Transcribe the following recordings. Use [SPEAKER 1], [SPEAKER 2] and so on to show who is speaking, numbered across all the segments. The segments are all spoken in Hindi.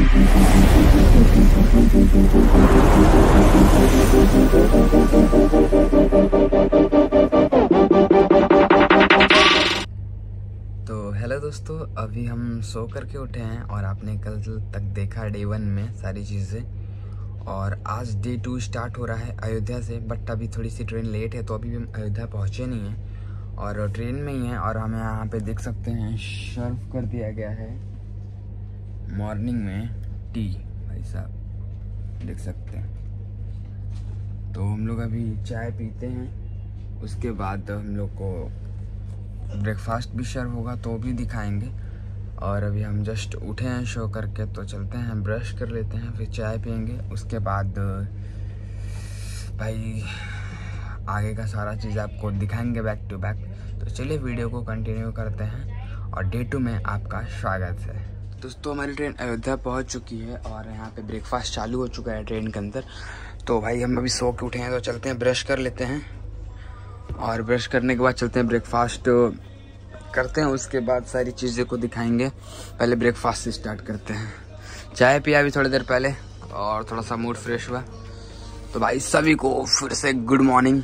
[SPEAKER 1] तो हेलो दोस्तों, अभी हम सो करके उठे हैं और आपने कल तक देखा डे 1 में सारी चीज़ें, और आज डे 2 स्टार्ट हो रहा है अयोध्या से। बट अभी थोड़ी सी ट्रेन लेट है तो अभी भी हम अयोध्या पहुँचे नहीं हैं और ट्रेन में ही हैं। और हमें यहाँ पे देख सकते हैं सर्व कर दिया गया है मॉर्निंग में टी, भाई साहब देख सकते हैं। तो हम लोग अभी चाय पीते हैं, उसके बाद हम लोग को ब्रेकफास्ट भी सर्व होगा तो भी दिखाएंगे। और अभी हम जस्ट उठे हैं शो करके, तो चलते हैं ब्रश कर लेते हैं, फिर चाय पियेंगे, उसके बाद भाई आगे का सारा चीज़ आपको दिखाएंगे बैक टू बैक। तो चलिए वीडियो को कंटिन्यू करते हैं और डे 2 में आपका स्वागत है। दोस्तों हमारी ट्रेन अयोध्या पहुंच चुकी है और यहाँ पे ब्रेकफास्ट चालू हो चुका है ट्रेन के अंदर। तो भाई हम अभी सो के उठे हैं तो चलते हैं ब्रश कर लेते हैं, और ब्रश करने के बाद चलते हैं ब्रेकफास्ट करते हैं, उसके बाद सारी चीज़ें को दिखाएंगे। पहले ब्रेकफास्ट से स्टार्ट करते हैं। चाय पिया अभी थोड़ी देर पहले और थोड़ा सा मूड फ्रेश हुआ। तो भाई सभी को फिर से गुड मॉर्निंग।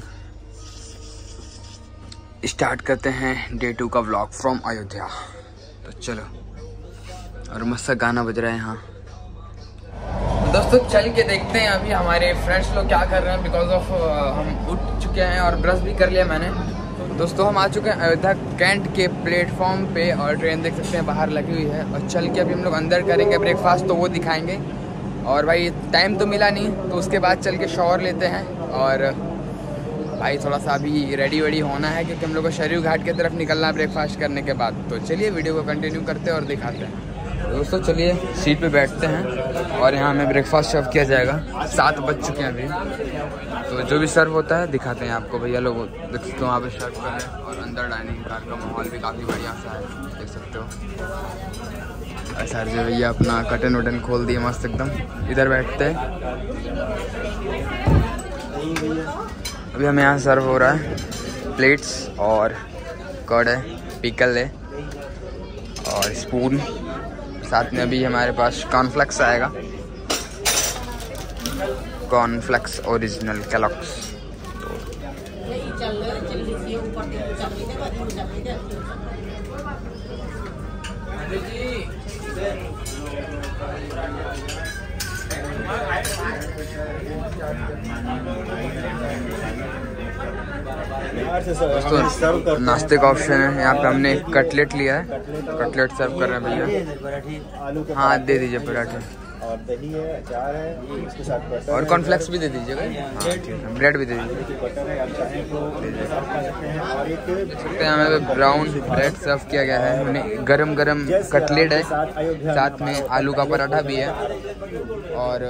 [SPEAKER 1] स्टार्ट करते हैं डे 2 का व्लॉग फ्रॉम अयोध्या। तो चलो, और मस्त गाना बज रहा है यहाँ। दोस्तों चल के देखते हैं अभी हमारे फ्रेंड्स लोग क्या कर रहे हैं, बिकॉज ऑफ हम उठ चुके हैं और ब्रश भी कर लिया मैंने। दोस्तों हम आ चुके हैं अयोध्या कैंट के प्लेटफॉर्म पे और ट्रेन देख सकते हैं बाहर लगी हुई है। और चल के अभी हम लोग अंदर करेंगे ब्रेकफास्ट, तो वो दिखाएंगे। और भाई टाइम तो मिला नहीं, तो उसके बाद चल के शॉवर लेते हैं। और भाई थोड़ा सा अभी रेडी वेडी होना है क्योंकि हम लोग को शरीर घाट की तरफ निकलना है ब्रेकफास्ट करने के बाद। तो चलिए वीडियो को कंटिन्यू करते हैं और दिखाते हैं। दोस्तों चलिए सीट पे बैठते हैं और यहाँ हमें ब्रेकफास्ट सर्व किया जाएगा। 7 बज चुके हैं अभी, तो जो भी सर्व होता है दिखाते हैं आपको। भैया लोग देख सकते हो वहाँ पे सर्व कर रहे हैं, और अंदर डाइनिंग कार का माहौल भी काफ़ी बढ़िया सा है, देख सकते हो। अच्छा जी, भैया अपना कर्टन वर्टन खोल दिए मस्त एकदम, इधर बैठते हैं। अभी हमें यहाँ सर्व हो रहा है प्लेट्स और कर्ड है, पिकल है और स्पून, साथ में अभी हमारे पास कॉर्नफ्लेक्स आएगा, कॉर्नफ्लेक्स ओरिजिनल केलॉग्स। दोस्तों नाश्ते का ऑप्शन है यहाँ पे, हमने कटलेट लिया है, कटलेट सर्व कर रहे हैं भैया। हाँ दे दीजिए पराठे,
[SPEAKER 2] और दही है, अचार है, इसके साथ बटर
[SPEAKER 1] और कॉर्नफ्लेक्स भी दे दीजिएगा। हाँ ठीक है, ब्रेड भी दे दीजिए।
[SPEAKER 2] बटर है, आप चाहें तो और एक
[SPEAKER 1] हमें ब्राउन ब्रेड सर्व किया गया है। हमें गरम गरम कटलेट है, साथ में आलू का पराठा भी है, और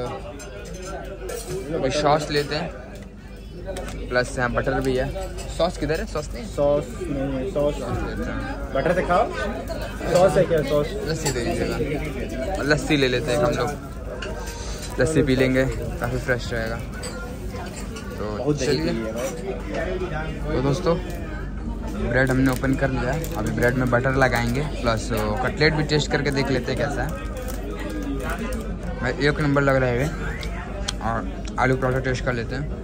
[SPEAKER 1] सॉस लेते हैं, प्लस यहाँ बटर भी है। सॉस किधर है? सॉस नहीं,
[SPEAKER 2] सॉस नहीं है, सॉस बटर से खाओ। सॉस है क्या? सॉस
[SPEAKER 1] लस्सी दे दीजिएगा, लस्सी ले लेते हैं हम लोग, लस्सी पी लेंगे, काफ़ी फ्रेश रहेगा। तो चलिए, तो दोस्तों ब्रेड हमने ओपन कर लिया, अभी ब्रेड में बटर लगाएंगे, प्लस कटलेट भी टेस्ट करके देख लेते हैं कैसा है। एक नंबर लग रहा है, और आलू पराठा टेस्ट कर लेते हैं।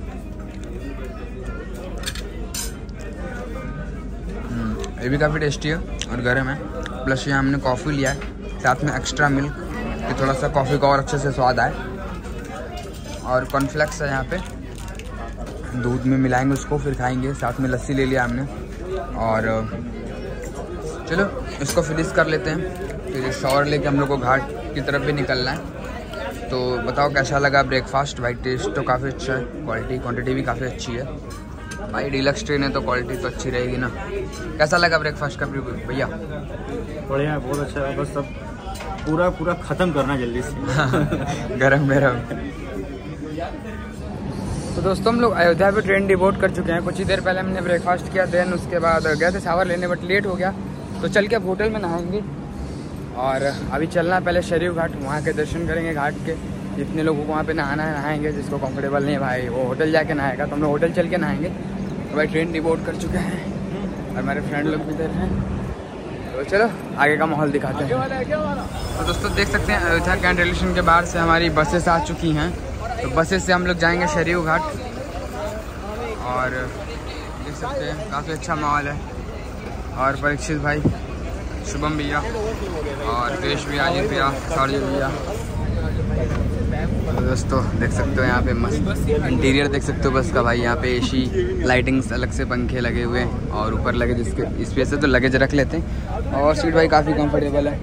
[SPEAKER 1] ये भी काफ़ी टेस्टी है और गर्म है। प्लस यहाँ हमने कॉफ़ी लिया है, साथ में एक्स्ट्रा मिल्क, कि थोड़ा सा कॉफ़ी का और अच्छे से स्वाद आए। और कॉर्नफ्लेक्स है यहाँ पे, दूध में मिलाएंगे उसको फिर खाएंगे। साथ में लस्सी ले लिया हमने, और चलो इसको फिनिश कर लेते हैं, फिर शॉवर लेके हम लोग को घाट की तरफ भी निकलना है। तो बताओ कैसा लगा ब्रेकफास्ट? भाई टेस्ट तो काफ़ी अच्छा है, क्वांटिटी भी काफ़ी अच्छी है। भाई डीलक्स ट्रेन है तो क्वालिटी तो अच्छी रहेगी ना। कैसा लगा ब्रेकफास्ट का भैया?
[SPEAKER 2] बढ़िया, बहुत अच्छा है, बस सब पूरा ख़त्म करना जल्दी से।
[SPEAKER 1] गरम तो दोस्तों हम लोग अयोध्या पे ट्रेन डिबोर्ड कर चुके हैं। कुछ ही देर पहले हमने ब्रेकफास्ट किया, देन उसके बाद गए थे शावर लेने, बट लेट हो गया, तो चल के अब होटल में नहाएंगे। और अभी चलना है पहले शरीफ घाट, वहाँ के दर्शन करेंगे घाट के। जितने लोगों को वहाँ पे नहाना है नहाएंगे, जिसको कंफर्टेबल नहीं है भाई वो होटल जाके नहाएगा, तो हम लोग होटल चल के नहाएंगे। तो भाई ट्रेन डिबोर्ड कर चुके हैं और हमारे फ्रेंड लोग भी इधर हैं। तो चलो आगे का माहौल दिखाते हैं। तो दोस्तों देख सकते हैं अयोध्या कैंट रेलवे स्टेशन के बाहर से हमारी बसेस आ चुकी हैं। तो बसेस से हम लोग जाएंगे सरयू घाट और देख सकते हैं काफ़ी अच्छा माहौल है। और परीक्षित भाई, शुभम भैया और देश भैया, अजीत भैया, सार्जित भैया। तो दोस्तों देख सकते हो यहाँ पे मस्त इंटीरियर देख सकते हो बस का भाई। यहाँ पे एसी लाइटिंग्स अलग से पंखे लगे हुए हैं और ऊपर लगेज इसके स्पेस है तो लगेज रख लेते हैं। और सीट भाई काफ़ी कंफर्टेबल है।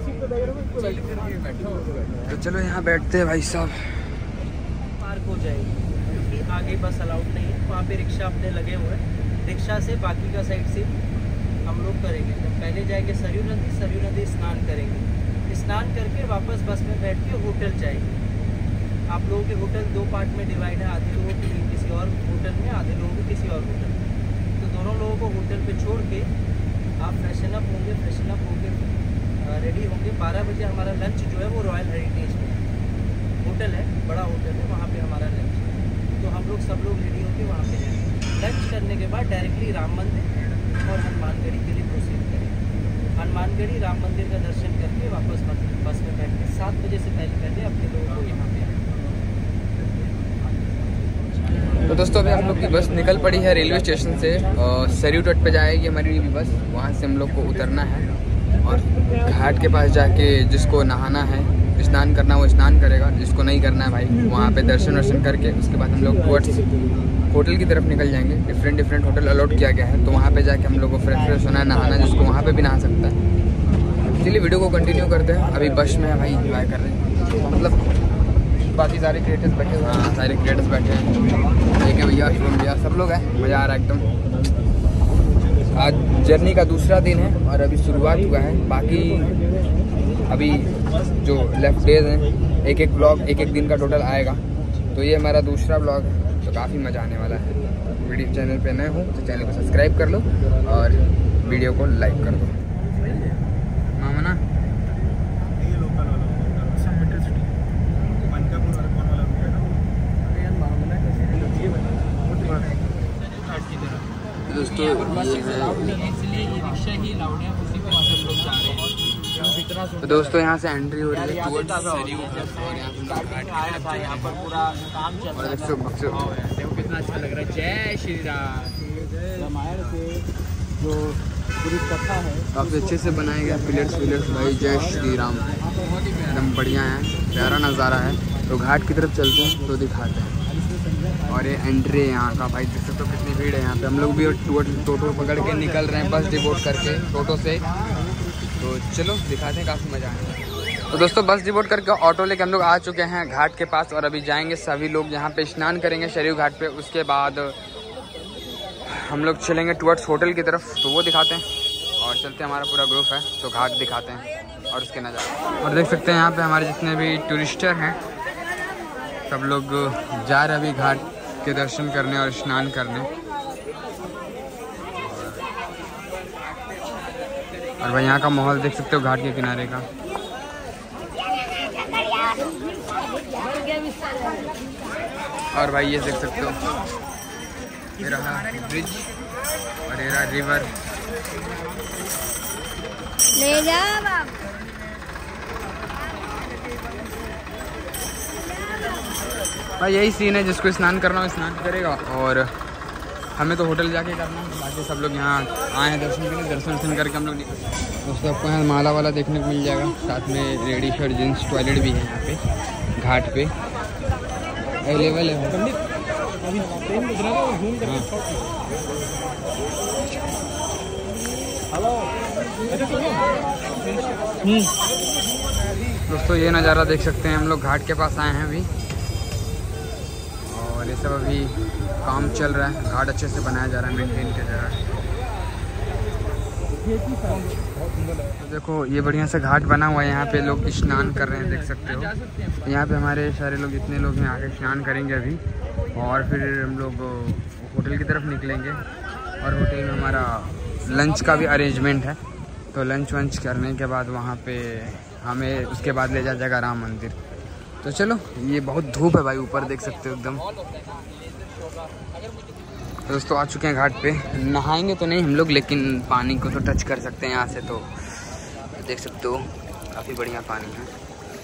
[SPEAKER 1] तो चलो यहाँ बैठते हैं भाई साहब।
[SPEAKER 3] पार्क हो जाएगी, आगे बस अलाउड नहीं है, वहाँ पे रिक्शा अपने लगे हुए हैं। रिक्शा से बाकी का साइड से हम लोग करेंगे। जब पहले जाएंगे सरयू नदी स्नान करेंगे। स्नान करके वापस बस में बैठ के होटल जाएंगे। आप लोगों के होटल 2 पार्ट में डिवाइड है, आधे लोगों के लिए किसी और होटल में, आधे लोगों को किसी और होटल में। तो दोनों लोगों को होटल पे छोड़ के आप फ्रेशन अप होंगे रेडी होंगे। 12 बजे हमारा लंच जो है वो रॉयल हेरिटेज में होटल है, बड़ा होटल है, वहाँ पे हमारा लंच है। तो हम लोग सब लोग रेडी होंगे वहाँ पे जाएंगे। लंच करने के बाद डायरेक्टली राम मंदिर और हनुमानगढ़ी के लिए प्रोसीड करेंगे। हनुमानगढ़ी राम मंदिर का दर्शन करके वापस बस में बैठ के 7 बजे से पहले अपने लोगों को यहाँ पे आए।
[SPEAKER 1] तो दोस्तों अभी हम लोग की बस निकल पड़ी है रेलवे स्टेशन से और सरयू तट पे जाएगी हमारी भी बस। वहाँ से हम लोग को उतरना है और घाट के पास जाके जिसको नहाना है, स्नान करना वो स्नान करेगा, जिसको नहीं करना है भाई वहाँ पे दर्शन वर्शन करके उसके बाद हम लोग टुवर्ड्स होटल की तरफ निकल जाएंगे। डिफरेंट होटल अलॉट किया गया है तो वहाँ पे जाके हम लोग को फ्रेश होना है, नहाना है, जिसको वहाँ पे भी नहा सकता है। चलिए वीडियो को कंटिन्यू करते हैं। अभी बस में है भाई, इंजॉय कर रहे हैं। मतलब बाकी सारे क्रिएटर्स बैठे हैं। हाँ सारे क्रिएटर्स बैठे हैं, एक भैया, शुभम भैया, सब लोग हैं। मज़ा आ रहा है एकदम। आज जर्नी का दूसरा दिन है और अभी शुरुआत हुआ है। बाकी अभी जो लेफ्ट डेज हैं एक ब्लॉग एक दिन का टोटल आएगा। तो ये हमारा दूसरा ब्लॉग है तो काफ़ी मज़ा आने वाला है। वीडियो चैनल पे नए हो तो चैनल को सब्सक्राइब कर लो और वीडियो को लाइक कर दो। मामना दोस्तों तो दोस्तों यहाँ से एंट्री हो रही है टुवर्ड्स सरयू और यहाँ पर पूरा काम चल रहा है। देखो कितना अच्छा लग रहा है। जय श्री राम। जो पूरी कथा है काफ़ी अच्छे से बनाए गए पिलर्स भाई। जय श्री राम, एकदम बढ़िया है, प्यारा नज़ारा है। तो घाट की तरफ चलते हैं तो दिखाते हैं। और ये एंट्री है यहाँ का भाई, देख सकते हो कितनी भीड़ है यहाँ पे। हम लोग भी टोटो पकड़ के निकल रहे हैं बस डिवोट करके टोटो से। तो चलो दिखाते हैं, काफ़ी मज़ा आएगा। तो दोस्तों बस डिवोट करके ऑटो लेके हम लोग आ चुके हैं घाट के पास और अभी जाएंगे सभी लोग यहाँ पे स्नान करेंगे सरयू घाट पे। उसके बाद हम लोग चलेंगे टुवर्ड्स होटल की तरफ, तो वो दिखाते हैं। और चलते हैं, हमारा पूरा ग्रुप है तो घाट दिखाते हैं और उसके नज़ारे। और देख सकते हैं यहाँ पे हमारे जितने भी टूरिस्टर हैं सब लोग जा रहे अभी घाट के दर्शन करने और स्नान करने। और भाई यहाँ का माहौल देख सकते हो घाट के किनारे का। और भाई ये देख सकते हो ये रहा ब्रिज और ये रहा रिवर। ले जा भाई, यही सीन है, जिसको स्नान करना हो स्नान करेगा और हमें तो होटल जाके करना है। बाकी सब लोग यहाँ आए हैं दर्शन के लिए, दर्शन करके हम लोग निकल। दोस्तों आपको यहाँ माला वाला देखने को मिल जाएगा, साथ में लेडीज और जेंट्स टॉयलेट भी है यहाँ पे घाट पे अवेलेबल है। दोस्तों ये नज़ारा देख सकते हैं, हम लोग घाट के पास आए हैं अभी और ये सब अभी काम चल रहा है। घाट अच्छे से बनाया जा रहा है, मेंटेन किया जा रहा है। तो देखो ये बढ़िया से घाट बना हुआ है, यहाँ पे लोग स्नान कर रहे हैं, देख सकते हो। यहाँ पे हमारे सारे लोग जितने लोग हैं आगे स्नान करेंगे अभी और फिर हम लोग होटल की तरफ निकलेंगे और होटल में हमारा लंच का भी अरेंजमेंट है। तो लंच वंच करने के बाद वहाँ पे हमें उसके बाद ले जाएगा राम मंदिर। तो चलो, ये बहुत धूप है भाई, ऊपर देख सकते हो एकदम। तो दोस्तों आ चुके हैं घाट पे, नहाएंगे तो नहीं हम लोग, लेकिन पानी को तो टच कर सकते हैं यहाँ से। तो देख सकते हो काफ़ी बढ़िया पानी है।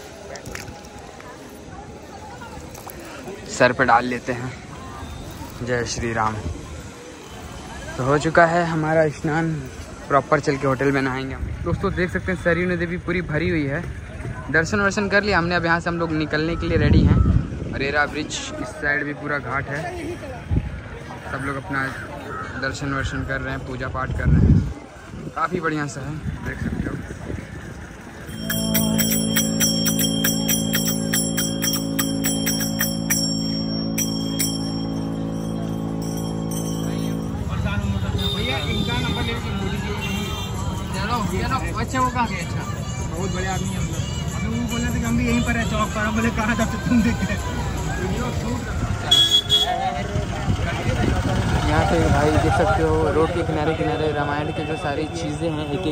[SPEAKER 1] सर पे डाल लेते हैं। जय श्री राम। तो हो चुका है हमारा स्नान, प्रॉपर चल के होटल में नहाएंगे हम। दोस्तों देख सकते हैं सरयू नदी भी पूरी भरी हुई है। दर्शन वर्शन कर लिया हमने, अब यहाँ से हम लोग निकलने के लिए रेडी हैं। अरेरा ब्रिज इस साइड भी पूरा घाट है, सब लोग अपना दर्शन वर्शन कर रहे हैं, पूजा पाठ कर रहे हैं। काफ़ी बढ़िया सा है, देख सकते हो। अच्छा वो कहाँ गए? अच्छा बहुत बड़े आदमी है हम लोग। अभी वो बोले थे कि हम भी यहीं पर है चौक पर। बोले कहाँ था तो तुम देख रहे। यहाँ पे भाई देख सकते हो रोड के किनारे किनारे रामायण के जो सारी चीज़ें हैं, एक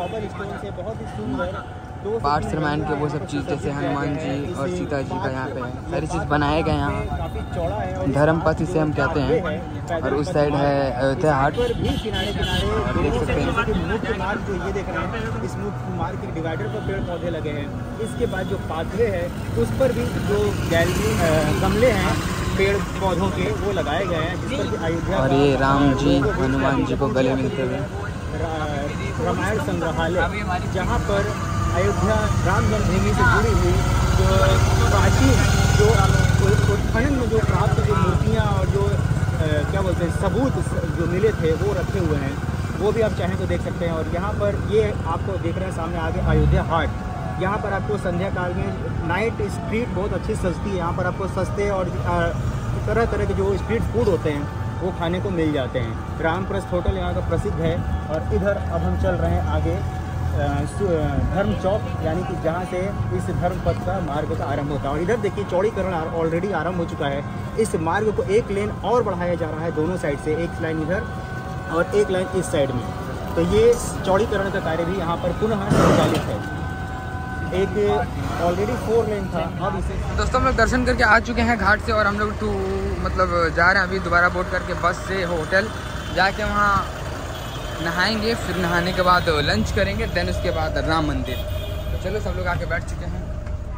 [SPEAKER 1] एक पार्ट्स रामायण के वो सब चीज़, जैसे हनुमान जी और सीता जी का यहाँ पे है, सारी चीज़ बनाए गए यहाँ। धर्मपथ इसे हम कहते हैं। और उस साइड है अयोध्या हाट। और देख सकते हैं
[SPEAKER 2] मुख्य मार्ग जो ये देख रहे हैं, इस मुख्य मार्ग के डिवाइडर पर पेड़ पौधे लगे हैं। इसके बाद जो पाथवे है उस पर भी जो गमले हैं पेड़ पौधों के वो लगाए गए हैं, जिस पर कि अयोध्या
[SPEAKER 1] और ये राम जी हनुमान जी को गले मिलते हुए
[SPEAKER 2] रामायण संग्रहालय, जहाँ पर अयोध्या राम जन्मभूमि से जुड़ी हुई जो प्राचीन जो उत्खनन में जो प्राप्त जो मूर्तियाँ और जो क्या बोलते हैं सबूत जो मिले थे वो रखे हुए हैं, वो भी आप चाहें तो देख सकते हैं। और यहाँ पर ये आपको देख रहे हैं सामने आगे अयोध्या हाट। यहाँ पर आपको संध्या काल में नाइट स्ट्रीट बहुत अच्छी सस्ती है। यहाँ पर आपको सस्ते और तरह तरह के जो स्ट्रीट फूड होते हैं वो खाने को मिल जाते हैं। रामप्रस्थ होटल यहाँ का प्रसिद्ध है। और इधर अब हम चल रहे हैं आगे धर्म चौक, यानी कि जहाँ से इस धर्म पथ का मार्ग का आरंभ होता है। और इधर देखिए चौड़ीकरण ऑलरेडी आरंभ हो चुका है। इस मार्ग को एक लेन और बढ़ाया जा रहा है दोनों साइड से, एक लाइन इधर और एक लाइन इस साइड में। तो ये चौड़ीकरण का कार्य भी यहाँ पर पुनः संचालित है। एक ऑलरेडी 4 लेन था, अब इसे
[SPEAKER 1] दोस्तों हम लोग दर्शन करके आ चुके हैं घाट से। और हम लोग मतलब जा रहे हैं अभी दोबारा बोट करके बस से होटल जाके वहाँ नहाएंगे। फिर नहाने के बाद लंच करेंगे, देन उसके बाद राम मंदिर। तो चलो सब लोग आके बैठ चुके हैं।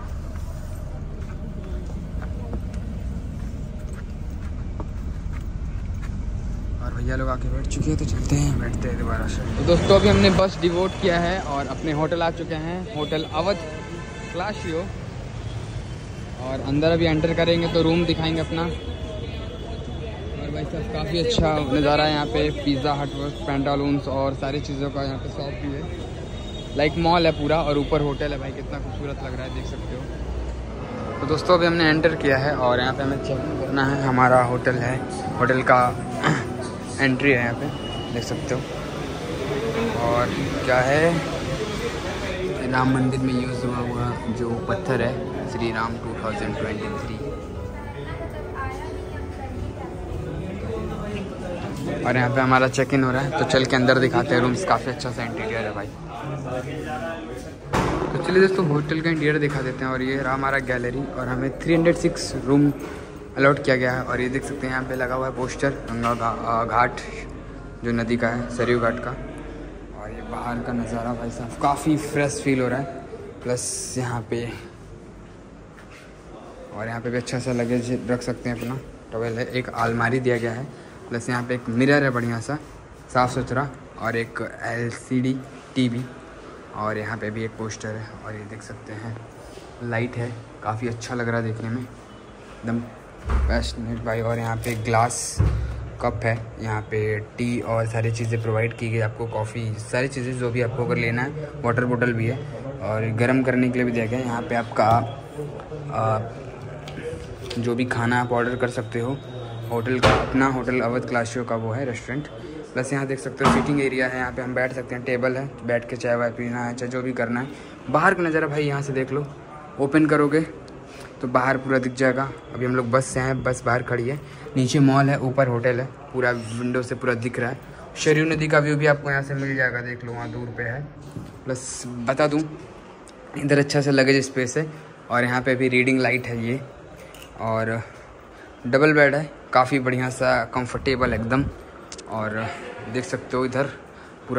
[SPEAKER 1] और भैया लोग आके बैठ चुके हैं, तो चलते हैं, बैठते हैं दोबारा से। तो दोस्तों अभी हमने बस डिवोट किया है और अपने होटल आ चुके हैं, होटल अवध क्लासियो। और अंदर अभी एंटर करेंगे तो रूम दिखाएंगे अपना। भाई साहब काफ़ी अच्छा नज़ारा है यहाँ पे। पिज़्ज़ा हट, पेंटालून्स और सारी चीज़ों का यहाँ पे शॉप भी है। लाइक मॉल है पूरा और ऊपर होटल है। भाई कितना खूबसूरत लग रहा है, देख सकते हो। तो दोस्तों अभी हमने एंटर किया है और यहाँ पे हमें चेक इन करना है। हमारा होटल है, होटल का एंट्री है यहाँ पे, देख सकते हो। और क्या है, राम मंदिर में यूज़ हुआ जो पत्थर है, श्री राम 2023। और यहाँ पे हमारा चेक इन हो रहा है, तो चल के अंदर दिखाते हैं रूम्स। काफ़ी अच्छा सा इंटीरियर है भाई। तो चलिए दोस्तों होटल का इंटीरियर दिखा देते हैं। और ये रहा हमारा गैलरी और हमें 306 रूम अलॉट किया गया है। और ये देख सकते हैं यहाँ पे लगा हुआ है पोस्टर गंगा घाट जो नदी का है, सरयू घाट का। और ये बाहर का नज़ारा भाई साहब काफ़ी फ्रेश फील हो रहा है। प्लस यहाँ पे और यहाँ पे भी अच्छा सा लगेज रख सकते हैं, अपना टॉवेल है, एक अलमारी दिया गया है। प्लस यहाँ पे एक मिरर है बढ़िया सा साफ़ सुथरा, और एक LCD TV। और यहाँ पे भी एक पोस्टर है। और ये देख सकते हैं लाइट है, काफ़ी अच्छा लग रहा है देखने में, एकदम पैशनेट भाई। और यहाँ पे ग्लास कप है, यहाँ पे टी और सारी चीज़ें प्रोवाइड की गई आपको, कॉफ़ी, सारी चीज़ें जो भी आपको अगर लेना है। वाटर बोतल भी है और गर्म करने के लिए भी दिया गया है। यहाँ पे आपका जो भी खाना आप ऑर्डर कर सकते हो। होटल का अपना होटल अवध क्लासियो का वो है रेस्टोरेंट। प्लस यहाँ देख सकते हो सीटिंग एरिया है, यहाँ पे हम बैठ सकते हैं, टेबल है, बैठ के चाय वाय पीना है, चाहे जो भी करना है। बाहर का नज़ारा भाई यहाँ से देख लो, ओपन करोगे तो बाहर पूरा दिख जाएगा। अभी हम लोग बस से हैं, बस बाहर खड़ी है, नीचे मॉल है, ऊपर होटल है, पूरा विंडो से पूरा दिख रहा है। सरयू नदी का व्यू भी आपको यहाँ से मिल जाएगा, देख लो वहाँ दूर पे है। प्लस बता दूँ इधर अच्छा सा लगेज स्पेस है। और यहाँ पे भी रीडिंग लाइट है ये, और डबल बेड है, काफ़ी बढ़िया सा कंफर्टेबल एकदम। और देख सकते हो इधर पूरा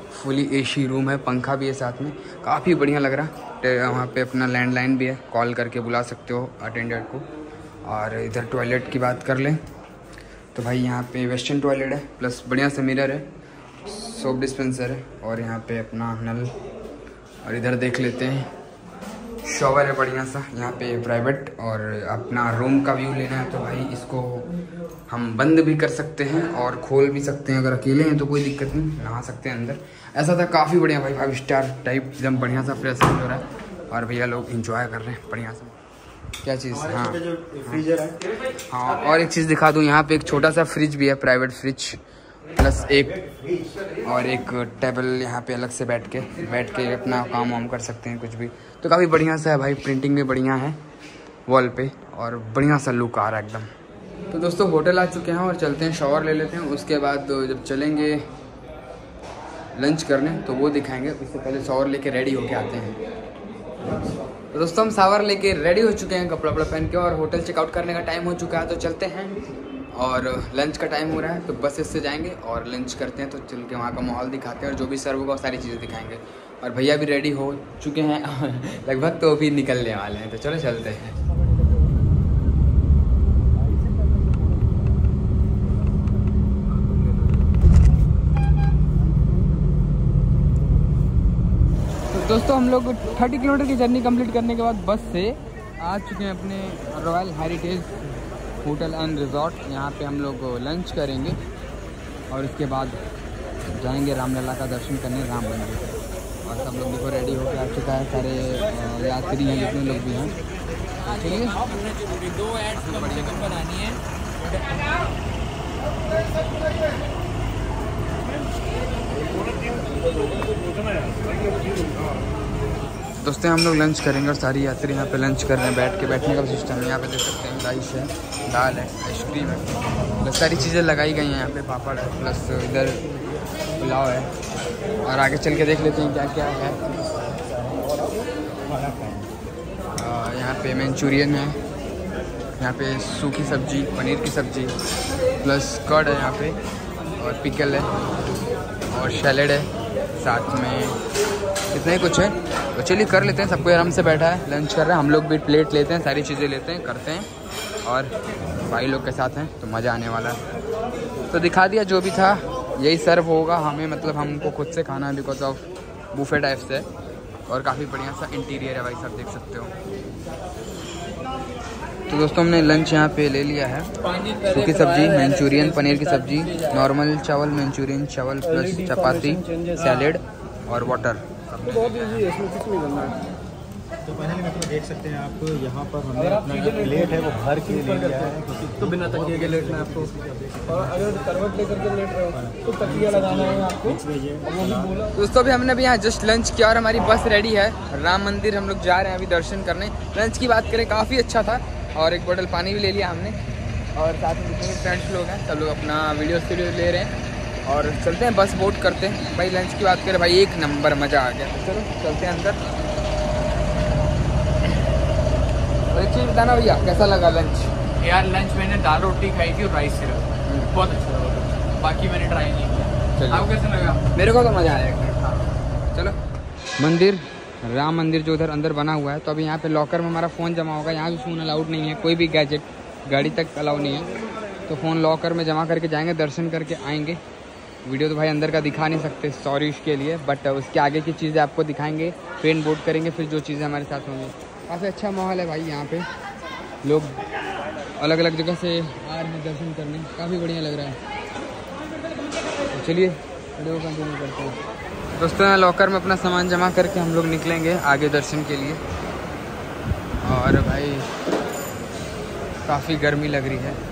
[SPEAKER 1] फुली एसी रूम है, पंखा भी है साथ में, काफ़ी बढ़िया लग रहा। वहाँ पे अपना लैंडलाइन भी है, कॉल करके बुला सकते हो अटेंडेंट को। और इधर टॉयलेट की बात कर लें तो भाई यहाँ पे वेस्टर्न टॉयलेट है, प्लस बढ़िया से मिरर है, सोप डिस्पेंसर है और यहाँ पे अपना नल। और इधर देख लेते हैं शॉवर है बढ़िया सा यहाँ पे प्राइवेट। और अपना रूम का व्यू लेना है तो भाई इसको हम बंद भी कर सकते हैं और खोल भी सकते हैं। अगर अकेले हैं तो कोई दिक्कत नहीं, नहा सकते हैं अंदर। ऐसा था काफ़ी बढ़िया भाई, 5 स्टार टाइप एकदम बढ़िया सा फ्रेश हो रहा है। और भैया लोग इंजॉय कर रहे हैं बढ़िया सा। क्या चीज़? हाँ
[SPEAKER 2] फ्रीजर है।
[SPEAKER 1] हाँ, और एक चीज़ दिखा दूँ, यहाँ पे एक छोटा सा फ्रिज भी है, प्राइवेट फ्रिज, प्लस एक टेबल यहाँ पे अलग से बैठ के अपना काम वाम कर सकते हैं कुछ भी। तो काफ़ी बढ़िया सा है भाई, प्रिंटिंग भी बढ़िया है वॉल पे और बढ़िया सा लुक आ रहा है एकदम। तो दोस्तों होटल आ चुके हैं और चलते हैं शॉवर ले लेते हैं। उसके बाद जब चलेंगे लंच करने तो वो दिखाएंगे, उससे पहले शॉवर लेके रेडी होके आते हैं। तो दोस्तों हम शावर लेके रेडी हो चुके हैं, कपड़ा वपड़ा पहन के, और होटल चेकआउट करने का टाइम हो चुका है। तो चलते हैं और लंच का टाइम हो रहा है तो बस इससे जाएंगे और लंच करते हैं। तो चल के वहाँ का माहौल दिखाते हैं और जो भी सर्व होगा सारी चीज़ें दिखाएंगे। और भैया भी रेडी हो चुके हैं लगभग, तो भी निकलने वाले हैं। तो चलो चलते हैं। तो दोस्तों हम लोग 30 किलोमीटर की जर्नी कंप्लीट करने के बाद बस से आ चुके हैं अपने royal heritage hotel and resort. यहाँ पे हम लोग लंच करेंगे और उसके बाद जाएंगे रामलला का दर्शन करने, राम मंदिर। और सब लोग देखो रेडी होकर आ चुका है, सारे यात्री हैं जितने लोग भी हैं। चलिए दोस्तों हम लोग लंच करेंगे और सारी यात्री यहाँ पे लंच कर रहे हैं बैठ के। बैठने का सिस्टम है यहाँ पे, देख सकते हैं राइस है, दाल है, आइसक्रीम है, प्लस सारी चीज़ें लगाई गई हैं यहाँ पे, पापड़ है, प्लस इधर पुलाव है। और आगे चल के देख लेते हैं क्या क्या है। यहाँ पे मंचूरियन है, यहाँ पे सूखी सब्जी, पनीर की सब्जी, प्लस कर्ड है यहाँ पे, और पिकल है और सैलेड है साथ में, इतना ही कुछ है। तो चलिए कर लेते हैं, सबको आराम से बैठा है, लंच कर रहे हैं। हम लोग भी प्लेट लेते हैं, सारी चीज़ें लेते हैं, करते हैं और भाई लोग के साथ हैं तो मज़ा आने वाला है। तो दिखा दिया जो भी था, यही सर्व होगा हमें, मतलब हमको खुद से खाना है बिकॉज ऑफ बुफे टाइप से। और काफ़ी बढ़िया सा इंटीरियर है भाई, सब देख सकते हो। तो दोस्तों हमने लंच यहाँ पे ले लिया है, सूखी सब्जी, मंचूरियन, पनीर की सब्जी, नॉर्मल चावल, मंचूरियन चावल, प्लस चपाती, सैलेड और वाटर।
[SPEAKER 2] बहुत ईजी है, इसमें कुछ नहीं करना है। तो फाइनली मतलब देख सकते हैं आप, यहाँ पर हमने अपना जो प्लेट है वो भर के ले लिया है, तो बिना तकिए के लेटना है आपको। और अगर करवट लेकर के लेट रहे हो तो तकिया लगाना है आपको।
[SPEAKER 1] दोस्तों अभी हमने भी यहाँ जस्ट लंच किया और हमारी बस रेडी है, राम मंदिर हम लोग जा रहे हैं अभी दर्शन करने। लंच की बात करें काफ़ी अच्छा था और एक बोतल पानी भी ले लिया हमने। और साथ में जितने फ्रेंड्स लोग हैं सब लोग अपना वीडियो ले रहे हैं और चलते हैं, बस बोट करते हैं। भाई लंच की बात करें भाई एक नंबर मज़ा आ गया। तो चलो चलते हैं अंदर। और एक चीज़ बताना भैया, कैसा लगा लंच?
[SPEAKER 3] यार लंच मैंने दाल रोटी खाई थी और राइस सिर्फ, बहुत अच्छा लगा, बाकी मैंने ट्राई नहीं किया। आपको कैसा लगा?
[SPEAKER 1] मेरे को तो मज़ा आया। चलो मंदिर, राम मंदिर जो उधर अंदर बना हुआ है, तो अभी यहाँ पे लॉकर में हमारा फ़ोन जमा होगा। यहाँ भी फ़ोन अलाउड नहीं है, कोई भी गैजेट गाड़ी तक अलाउ नहीं है। तो फ़ोन लॉकर में जमा करके जाएंगे, दर्शन करके आएंगे। वीडियो तो भाई अंदर का दिखा नहीं सकते, सॉरी इसके लिए, बट उसके आगे की चीज़ें आपको दिखाएंगे, ट्रेन बोर्ड करेंगे, फिर जो चीज़ें हमारे साथ होंगी। काफ़ी अच्छा माहौल है भाई, यहाँ पे लोग अलग अलग जगह से आ रहे हैं दर्शन करने, काफ़ी बढ़िया लग रहा है। तो चलिए वीडियो कंटिन्यू करते हैं। दोस्तों यहाँ लॉकर में अपना सामान जमा करके हम लोग निकलेंगे आगे दर्शन के लिए। और भाई काफ़ी गर्मी लग रही है,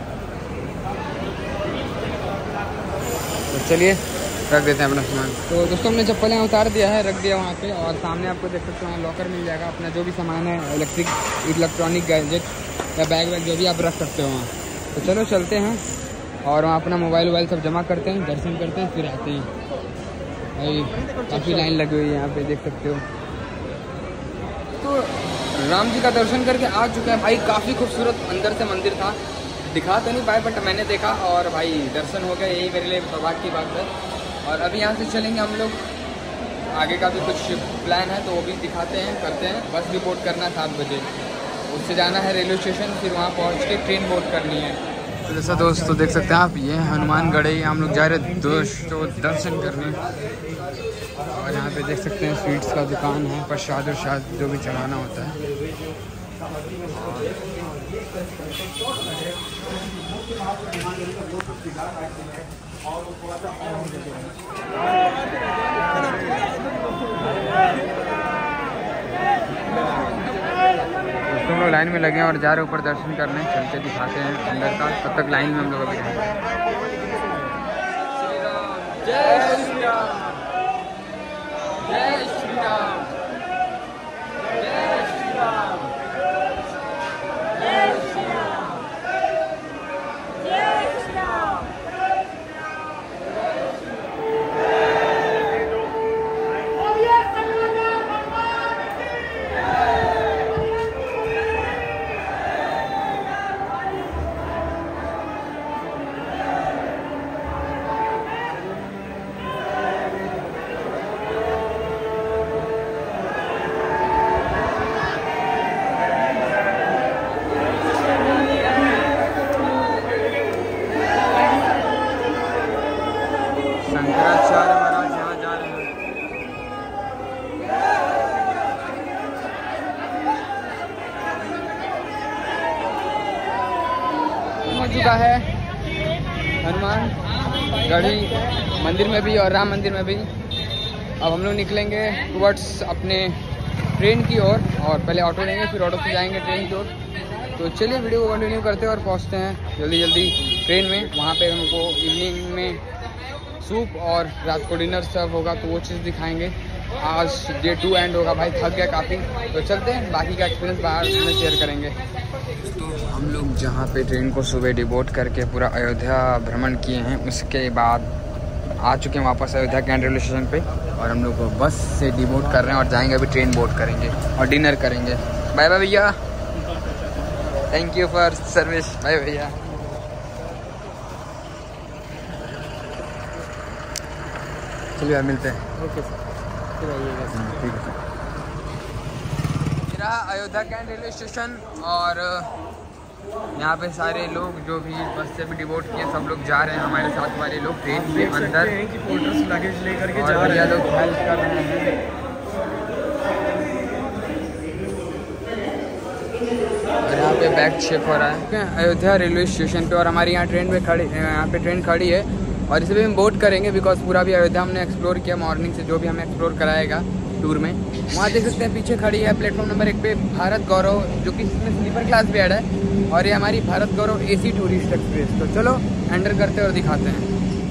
[SPEAKER 1] तो चलिए रख देते हैं अपना सामान। तो दोस्तों हमने चप्पलें उतार दिया है, रख दिया वहाँ पे, और सामने आपको देख सकते हो लॉकर मिल जाएगा। अपना जो भी सामान है, इलेक्ट्रॉनिक गैजेट या बैग वैग जो भी आप रख सकते हो वहाँ। तो चलो चलते हैं और वहाँ अपना मोबाइल वोबाइल सब जमा करते हैं, दर्शन करते हैं, फिर आते हैं। भाई काफ़ी लाइन लगी हुई है यहाँ पे, देख सकते हो। तो राम जी का दर्शन करके आ चुके हैं भाई, काफ़ी खूबसूरत अंदर से मंदिर था, दिखा तो नहीं पाए बट मैंने देखा और भाई दर्शन हो गए, यही मेरे लिए सौभाग्य की बात है। और अभी यहाँ से चलेंगे हम लोग, आगे का भी कुछ प्लान है तो वो भी दिखाते हैं, करते हैं। बस भी बोर्ड करना 7 बजे, उससे जाना है रेलवे स्टेशन, फिर वहाँ पहुँच के ट्रेन बोर्ड करनी है। तो जैसा दोस्तों देख सकते हैं आप, ये हनुमानगढ़ी हम लोग जा रहे दोस्तों दर्शन करने। और यहाँ पे देख सकते हैं स्वीट्स का दुकान है, प्रसाद उर्शाद जो भी चढ़ाना होता है। हम लोग लाइन में लगे हैं और जा रहे ऊपर दर्शन करने, चलते दिखाते हैं अंदर का। तब तक लाइन में हम लोग अभी जय श्री राम, जय श्री राम, जय श्री राम, जय श्री राम, जय श्री राम। शंकराचार्य महाराज यहाँ जा रहे हैं। हो चुका है हनुमानगढ़ी मंदिर में भी और राम मंदिर में भी। अब हम लोग निकलेंगे टुवर्ड्स अपने ट्रेन की ओर, और पहले ऑटो लेंगे, फिर ऑटो से जाएंगे ट्रेन की ओर। तो चलिए वीडियो को कंटिन्यू करते हैं और पहुँचते हैं जल्दी जल्दी ट्रेन में। वहाँ पे हमको इवनिंग में सूप और रात को डिनर सर्व होगा, तो वो चीज़ दिखाएंगे। आज डे 2 एंड होगा, भाई थक गया काफ़ी। तो चलते हैं, बाकी का एक्सपीरियंस बाहर में शेयर करेंगे। तो हम लोग जहाँ पे ट्रेन को सुबह डिबोट करके पूरा अयोध्या भ्रमण किए हैं, उसके बाद आ चुके हैं वापस अयोध्या कैंट रेलवे स्टेशन पे। और हम लोग बस से डिबोट कर रहे हैं और जाएंगे अभी ट्रेन बोर्ड करेंगे और डिनर करेंगे। बाय बाय भैया, thank you for service. Bye भैया। चलिए मिलते हैं।
[SPEAKER 2] ओके सर, फिर आइएगा।
[SPEAKER 1] ठीक है सर। रहा अयोध्या कैंट रेलवे स्टेशन, और यहाँ पे सारे लोग जो भी बस से भी डिवोट किए सब लोग जा रहे हैं, हमारे साथ वाले लोग ट्रेन के अंदर
[SPEAKER 2] कि पोर्टर्स लगेज लेकर के
[SPEAKER 1] और
[SPEAKER 2] जा रहे हैं।
[SPEAKER 1] लोग हेल्प कर रहे हैं। और यहाँ पे बैग चेक हो रहा है अयोध्या रेलवे स्टेशन पे, और हमारी यहाँ पे ट्रेन खड़ी है और इसे भी हम बोट करेंगे बिकॉज पूरा भी अयोध्या हमने एक्सप्लोर किया मॉर्निंग से, जो भी हमें एक्सप्लोर कराएगा टूर में। वहाँ देख सकते हैं पीछे खड़ी है प्लेटफॉर्म नंबर 1 पे भारत गौरव, जो कि इसमें स्लीपर क्लास भी ऐड है, और ये हमारी Bharat Gaurav AC tourist express. तो चलो एंटर करते और दिखाते हैं।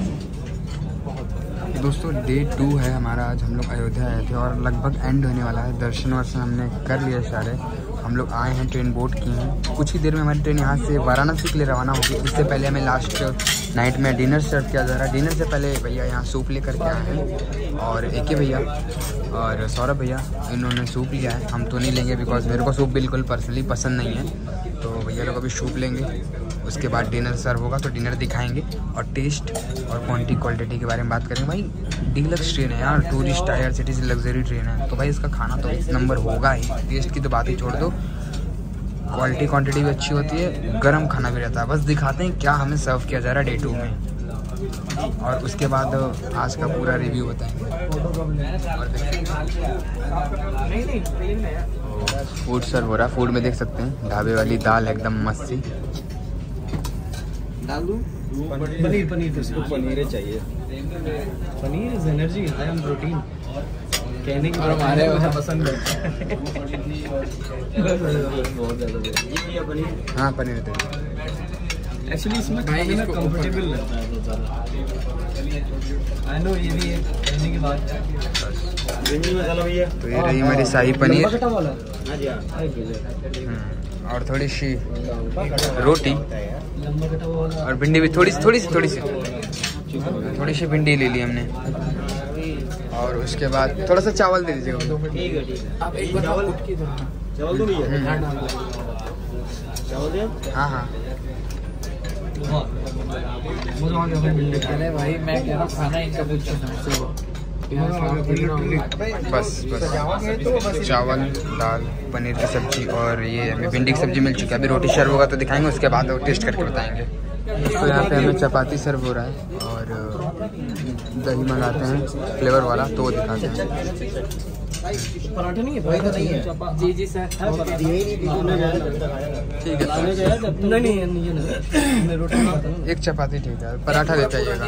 [SPEAKER 1] दोस्तों डे 2 है हमारा, आज हम लोग अयोध्या आए थे और लगभग एंड होने वाला है। दर्शन वर्शन हमने कर लिया सारे, हम लोग आए हैं, ट्रेन बोट किए हैं। कुछ ही देर में हमारी ट्रेन यहाँ से वाराणसी के लिए रवाना होगी। इससे पहले हमें लास्ट नाइट में डिनर सर्व किया जा रहा है। डिनर से पहले भैया यहाँ सूप लेकर के आए हैं, और AK भैया और सौरभ भैया इन्होंने सूप लिया है। हम तो नहीं लेंगे बिकॉज मेरे को सूप बिल्कुल पर्सनली पसंद नहीं है, तो भैया लोग अभी सूप लेंगे। उसके बाद डिनर सर्व होगा, तो डिनर दिखाएंगे और टेस्ट और क्वांटिटी के बारे में बात करेंगे। भाई डीलक्स ट्रेन है यार, tourist tier cities luxury train है, तो भाई इसका खाना तो इस नंबर होगा ही। टेस्ट की तो बात ही छोड़ दो, क्वांटिटी भी अच्छी होती है, गर्म खाना भी रहता है। बस दिखाते हैं क्या हमें सर्व किया जा रहा है डे 2 में, और उसके बाद आज का पूरा रिव्यू बताएंगे। फूड सर्व हो रहा है, फूड में देख सकते हैं ढाबे वाली दाल एकदम मस्त सी।
[SPEAKER 3] डाल दूं?
[SPEAKER 2] पनीर इसको पनीर चाहिए। Paneer is energy, high on protein. कहने की हमारे पसंद है। बहुत ज़्यादा पनीर।
[SPEAKER 1] हाँ पनीर दे।
[SPEAKER 2] एक्चुअली इसमें खाने में कंफर्टेबल लगता है बहुत ज़्यादा। आई नो, ये भी है कहने की बात है।
[SPEAKER 1] तो ये रही हमारी शाही पनीर और थोड़ी सी रोटी और भिंडी भी थोड़ी सी भिंडी ले ली हमने, और उसके बाद थोड़ा सा चावल दे दीजिएगा।
[SPEAKER 3] आप एक बार
[SPEAKER 2] चावल दो भैया।
[SPEAKER 1] हाँ हाँ।
[SPEAKER 3] अरे भाई मैं कह रहा हूँ खाना इनका पूछो।
[SPEAKER 1] बस चावल दाल पनीर की सब्जी और ये अभी भिंडी की सब्जी मिल चुकी है। अभी रोटी सर्व होगा तो दिखाएंगे, उसके बाद वो टेस्ट करके बताएंगे। तो यहाँ पे हमें चपाती सर्व हो रहा है और दही मंगाते हैं फ्लेवर वाला, तो वो दिखाते हैं।
[SPEAKER 3] पराठा नहीं है, पराठा नहीं है। जी जी सर, ठीक है। नहीं रोटी
[SPEAKER 1] एक चपाती ठीक है, पराठा देता जाइएगा।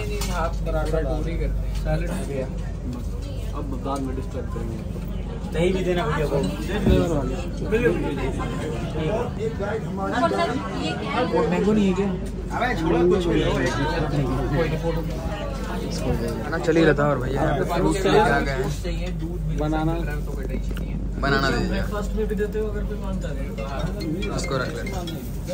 [SPEAKER 2] अब बाद में डिस्टर्ब करेंगे। दही भी देना भैया को। मैंगो नहीं है क्या? अबे छोड़ो कुछ
[SPEAKER 1] खाना चल ही रहा था और भैया यहाँ पे फ्रूट लेके आ गए हैं।
[SPEAKER 2] बनाना
[SPEAKER 1] दे दीजिए,
[SPEAKER 3] ब्रेकफास्ट में भी देते हो अगर कोई मानता है।
[SPEAKER 1] इसको रख लेते हैं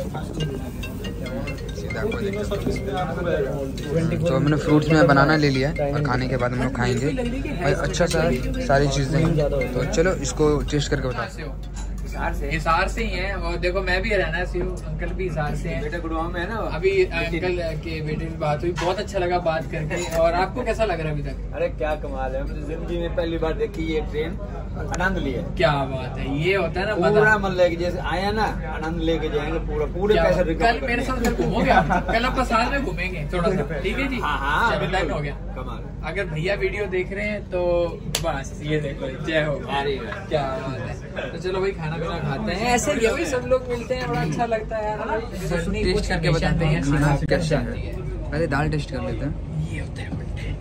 [SPEAKER 1] सीधा, कोई दिक्कत नहीं। तो हमने फ्रूट्स में बनाना ले लिया है और खाने के बाद हम लोग खाएंगे भाई। अच्छा सा सारी चीज़ें हैं, तो चलो इसको टेस्ट करके बताते हैं।
[SPEAKER 4] हिसार से ही हैं और देखो मैं भी रहना से हूँ, अंकल भी हिसार से हैं।
[SPEAKER 2] बेटा गुड़गांव में है ना।
[SPEAKER 4] अभी अंकल के बेटे की बात हुई, बहुत अच्छा लगा बात करके। और आपको कैसा लग रहा है अभी तक?
[SPEAKER 2] अरे क्या कमाल है, हमने जिंदगी में पहली बार देखी ये ट्रेन, आनंद लिया।
[SPEAKER 4] क्या बात है, ये होता है ना
[SPEAKER 2] पूरा मन लेके जैसे आया ना, आनंद लेके जाएंगे पूरे पैसे।
[SPEAKER 4] कल मेरे साथ घूमोगे आप? कल आपका साथ में घूमेंगे थोड़ा सा, ठीक है जी?
[SPEAKER 2] हाँ
[SPEAKER 4] चलो डन हो गया।
[SPEAKER 2] कमाल।
[SPEAKER 4] अगर भैया वीडियो देख रहे हैं तो बस ये देखो, जय हो। क्या बात है। तो चलो भाई खाना पीना खाते हैं, ऐसे ही भाई सब लोग मिलते हैं, बड़ा अच्छा लगता है यार।
[SPEAKER 1] टेस्ट करके बताते हैं खाना कैसा है। पहले दाल टेस्ट कर लेते हैं।
[SPEAKER 4] ये होता है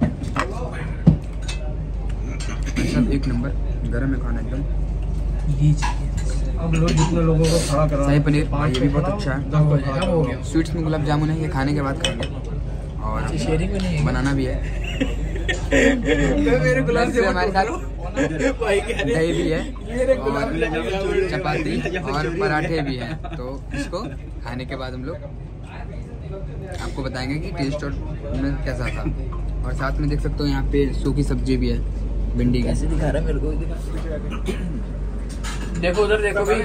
[SPEAKER 1] सब एक नंबर, गरम है खाना एकदम।
[SPEAKER 2] अब लोग जितने लोगों को खड़ा करा
[SPEAKER 1] शाही पनीर ये भी बहुत अच्छा है।
[SPEAKER 4] हो गया।
[SPEAKER 1] स्वीट्स में गुलाब जामुन है, ये खाने के बाद खाएंगे। और
[SPEAKER 4] शेयरिंग में नहीं है।
[SPEAKER 1] बनाना भी है,
[SPEAKER 4] मेरे गुलाब
[SPEAKER 1] वैसे हमारे साथ दही भी है और चपाती और पराठे भी हैं। तो इसको खाने के बाद हम लोग आपको बताएंगे कि टेस्ट और में कैसा था। और साथ में देख सकते हो यहाँ पे सूखी सब्जी भी है, भिंडी की।
[SPEAKER 3] कैसे दिखा रहा है मेरे को?
[SPEAKER 4] देखो उधर देखो भाई।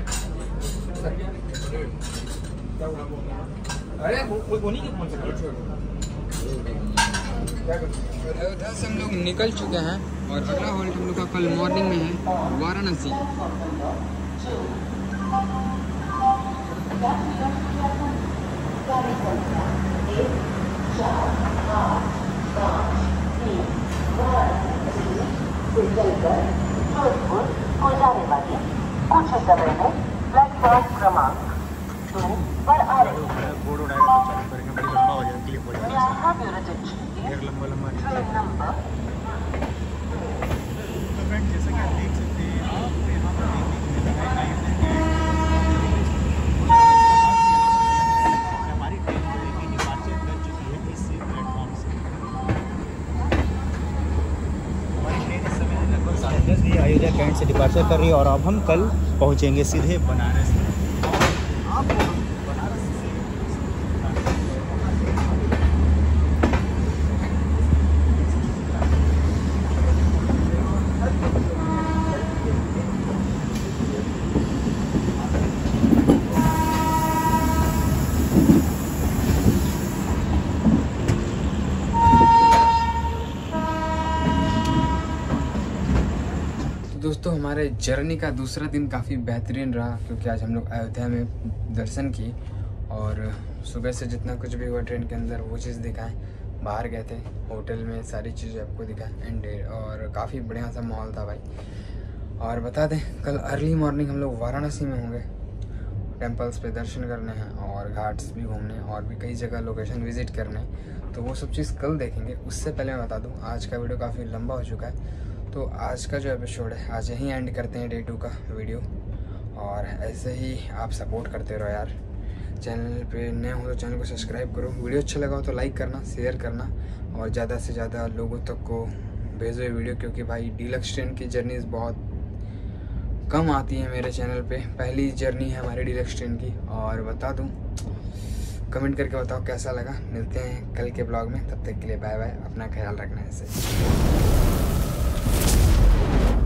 [SPEAKER 2] अरे वो नहीं
[SPEAKER 1] अयोध्या से हम लोग निकल चुके हैं और अगला हॉल्ट हम लोग का कल मॉर्निंग में है वाराणसी।
[SPEAKER 5] कुछ समय में प्लेटफॉर्म क्रमांक 2 पर आ रही है।
[SPEAKER 2] जैसा कि आप देख सकते हैं, आप यहाँ पर हमारी ट्रेन जो है कि डिपार्चर कर चुकी है इस प्लेटफॉर्म से। हमारी ट्रेन इस समय लगभग 10:30 बजे अयोध्या कैंट से डिपार्चर कर रही है और अब हम कल पहुँचेंगे सीधे बनारस।
[SPEAKER 1] दोस्तों हमारे जर्नी का दूसरा दिन काफ़ी बेहतरीन रहा, क्योंकि आज हम लोग अयोध्या में दर्शन किए और सुबह से जितना कुछ भी हुआ ट्रेन के अंदर वो चीज़ दिखाएं। बाहर गए थे होटल में, सारी चीज़ें आपको दिखाएं एंड और काफ़ी बढ़िया सा माहौल था भाई। और बता दें कल अर्ली मॉर्निंग हम लोग वाराणसी में होंगे, टेम्पल्स पे दर्शन करने हैं और घाट्स भी घूमने और भी कई जगह लोकेशन विजिट करने, तो वो सब चीज़ कल देखेंगे। उससे पहले मैं बता दूँ आज का वीडियो काफ़ी लंबा हो चुका है, तो आज का जो एपिसोड है आज यहीं एंड करते हैं डे 2 का वीडियो। और ऐसे ही आप सपोर्ट करते रहो यार। चैनल पे नए हो तो चैनल को सब्सक्राइब करो, वीडियो अच्छा लगा हो तो लाइक करना, शेयर करना और ज़्यादा से ज़्यादा लोगों तक को भेजो ये वीडियो, क्योंकि भाई डीलक्स ट्रेन की जर्नीज़ बहुत कम आती है मेरे चैनल पे। पहली जर्नी है हमारी डीलक्स ट्रेन की। और बता दूँ, कमेंट करके बताओ कैसा लगा। मिलते हैं कल के ब्लॉग में, तब तक के लिए बाय बाय, अपना ख्याल रखना है ऐसे।